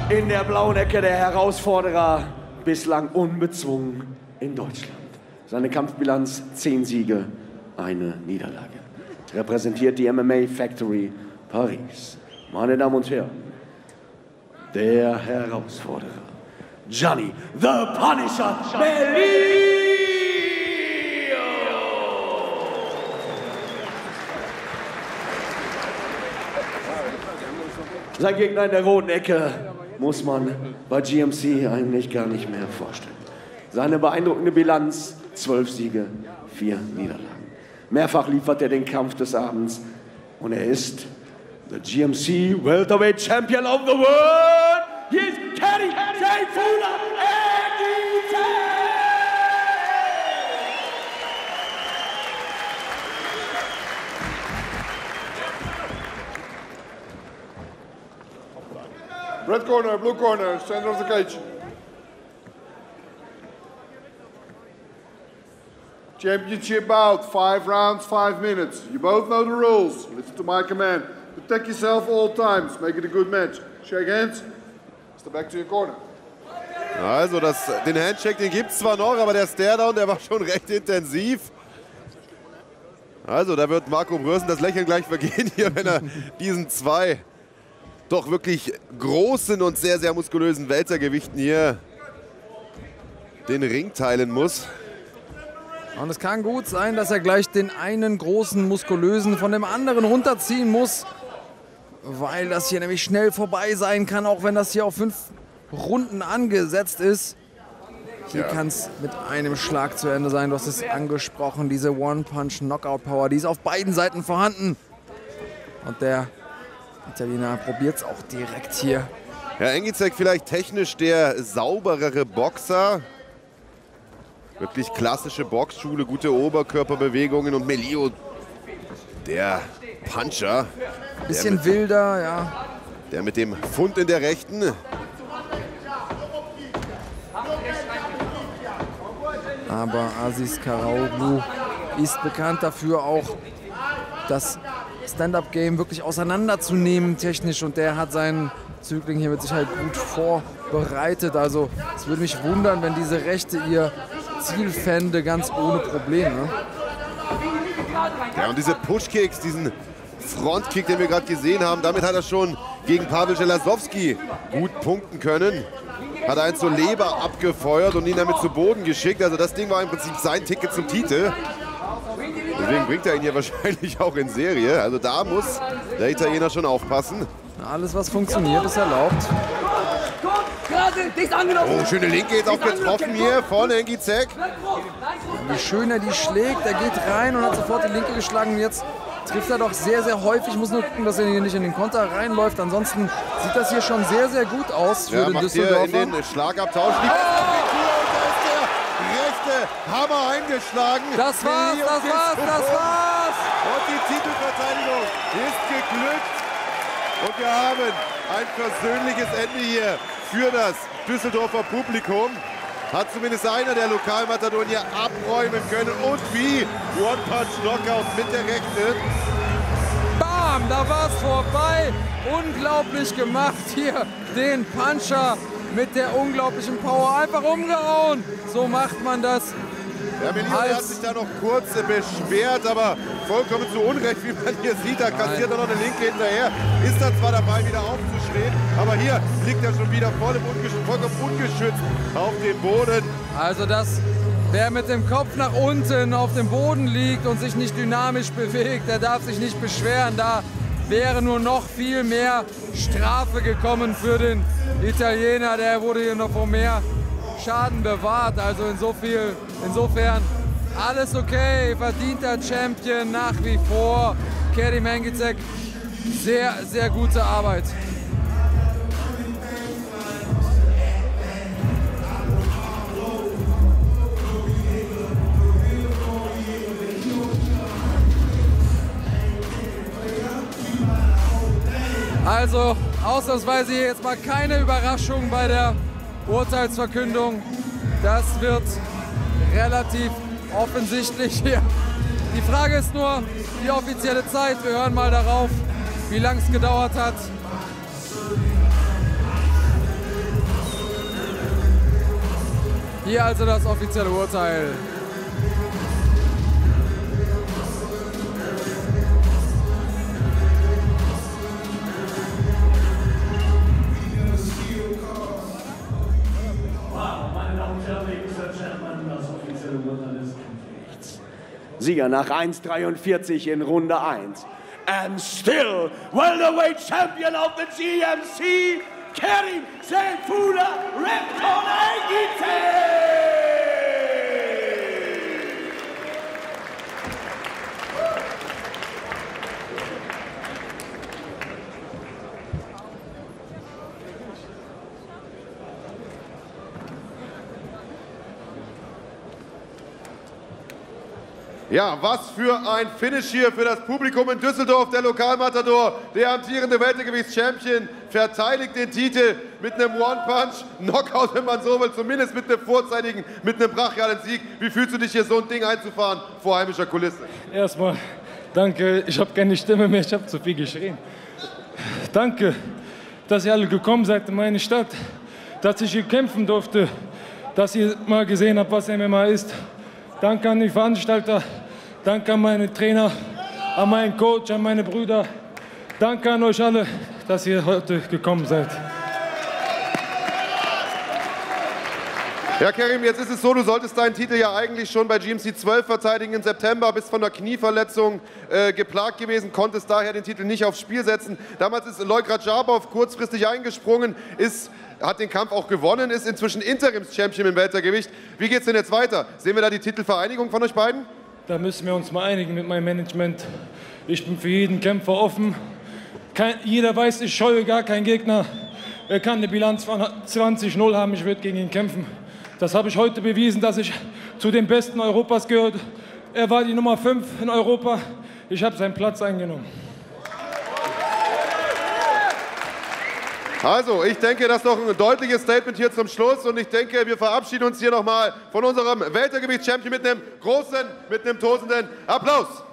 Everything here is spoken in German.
In der blauen Ecke der Herausforderer, bislang unbezwungen in Deutschland. Seine Kampfbilanz 10 Siege, 1 Niederlage. Repräsentiert die MMA Factory Paris. Meine Damen und Herren, der Herausforderer, Gianni the Punisher Melillo. Sein Gegner in der roten Ecke muss man bei GMC eigentlich gar nicht mehr vorstellen. Seine beeindruckende Bilanz, 12 Siege, 4 Niederlagen. Mehrfach liefert er den Kampf des Abends und er ist the GMC Welterweight Champion of the World. Hier ist Kenny Taifuna Red corner, blue corner, center of the cage. Championship bout, 5 rounds, 5 minutes. You both know the rules. Listen to my command. Protect yourself all times. Make it a good match. Shake hands. Step back to your corner. Also den Handshake, den gibt es zwar noch, aber der Staredown, der war schon recht intensiv. Also da wird Marco Brösen das Lächeln gleich vergehen hier, wenn er diesen 2 doch wirklich großen und sehr, sehr muskulösen Weltergewichten hier den Ring teilen muss. Und es kann gut sein, dass er gleich den einen großen muskulösen von dem anderen runterziehen muss, weil das hier nämlich schnell vorbei sein kann, auch wenn das hier auf 5 Runden angesetzt ist. Hier kann es mit einem Schlag zu Ende sein. Du hast es angesprochen, diese One-Punch-Knockout-Power, die ist auf beiden Seiten vorhanden. Und der Italiener probiert es auch direkt hier. Ja, Engizek vielleicht technisch der sauberere Boxer. Wirklich klassische Boxschule, gute Oberkörperbewegungen und Melillo, der Puncher. Bisschen wilder, ja. Der mit dem Pfund in der rechten. Aber Aziz Karaoglu ist bekannt dafür, auch das Stand-Up-Game wirklich auseinanderzunehmen technisch. Und der hat seinen Zögling hier mit Sicherheit gut vorbereitet. Also es würde mich wundern, wenn diese Rechte ihr Ziel fände, ganz ohne Probleme. Ja, und diese Pushkicks, diesen Frontkick, den wir gerade gesehen haben, damit hat er schon gegen Pavel Żelazowski gut punkten können. Hat einen zur Leber abgefeuert und ihn damit zu Boden geschickt. Also das Ding war im Prinzip sein Ticket zum Titel. Deswegen bringt er ihn hier wahrscheinlich auch in Serie. Also da muss der Italiener schon aufpassen. Alles, was funktioniert, ist erlaubt. Oh, schöne Linke jetzt auch getroffen hier von Engizek. Wie schön er die schlägt. Er geht rein und hat sofort die Linke geschlagen. Und jetzt trifft er doch sehr, sehr häufig. Ich muss nur gucken, dass er hier nicht in den Konter reinläuft. Ansonsten sieht das hier schon sehr, sehr gut aus für den Düsseldorfer. In den Schlagabtausch. Hammer eingeschlagen. Das war's, das war's. Und die Titelverteidigung ist geglückt. Und wir haben ein persönliches Ende hier für das Düsseldorfer Publikum. Hat zumindest einer der Lokalmatadoren hier abräumen können. Und wie One-Punch-Knockout mit der Rechte. Bam, da war's vorbei. Unglaublich gemacht hier. Den Puncher mit der unglaublichen Power einfach umgehauen. So macht man das. Ja, Melillo hat sich da noch kurz beschwert, aber vollkommen zu Unrecht, wie man hier sieht. Da kassiert er noch eine Linke hinterher. Ist da zwar dabei, wieder aufzustehen, aber hier liegt er schon wieder vollkommen ungeschützt auf dem Boden. Also wer mit dem Kopf nach unten auf dem Boden liegt und sich nicht dynamisch bewegt, der darf sich nicht beschweren. Da wäre nur noch viel mehr Strafe gekommen für den Italiener. Der wurde hier noch vor mehr Schaden bewahrt. Also insofern alles okay. Verdienter Champion nach wie vor. Kerim Engizek, sehr, sehr gute Arbeit. Also ausnahmsweise hier jetzt mal keine Überraschung bei der Urteilsverkündung. Das wird relativ offensichtlich hier. Die Frage ist nur die offizielle Zeit. Wir hören mal darauf, wie lange es gedauert hat. Hier also das offizielle Urteil. Sieger nach 1:43 in Runde 1. And still welterweight champion of the GMC, Kerim Seyfullah Remkhonagić. Ja, was für ein Finish hier für das Publikum in Düsseldorf. Der Lokalmatador, der amtierende Weltergewichts-Champion, verteidigt den Titel mit einem One-Punch, Knockout, wenn man so will, zumindest mit einem vorzeitigen, mit einem brachialen Sieg. Wie fühlst du dich hier, so ein Ding einzufahren vor heimischer Kulisse? Erstmal danke, ich habe keine Stimme mehr, ich habe zu viel geschrien. Danke, dass ihr alle gekommen seid in meine Stadt, dass ich hier kämpfen durfte, dass ihr mal gesehen habt, was MMA ist. Danke an die Veranstalter, danke an meine Trainer, an meinen Coach, an meine Brüder. Danke an euch alle, dass ihr heute gekommen seid. Ja, Kerim, jetzt ist es so, du solltest deinen Titel ja eigentlich schon bei GMC 12 verteidigen im September, bist von einer Knieverletzung geplagt gewesen, konntest daher den Titel nicht aufs Spiel setzen. Damals ist Leukrat Jabov kurzfristig eingesprungen, hat den Kampf auch gewonnen, ist inzwischen Interims-Champion im Weltergewicht. Wie geht's denn jetzt weiter? Sehen wir da die Titelvereinigung von euch beiden? Da müssen wir uns mal einigen mit meinem Management. Ich bin für jeden Kämpfer offen. Jeder weiß, ich scheue gar keinen Gegner. Er kann eine Bilanz von 20-0 haben, ich würde gegen ihn kämpfen. Das habe ich heute bewiesen, dass ich zu den Besten Europas gehört. Er war die Nummer 5 in Europa. Ich habe seinen Platz eingenommen. Also, ich denke, das ist doch ein deutliches Statement hier zum Schluss. Und ich denke, wir verabschieden uns hier nochmal von unserem Weltergewichts-Champion mit einem großen, mit einem tosenden Applaus.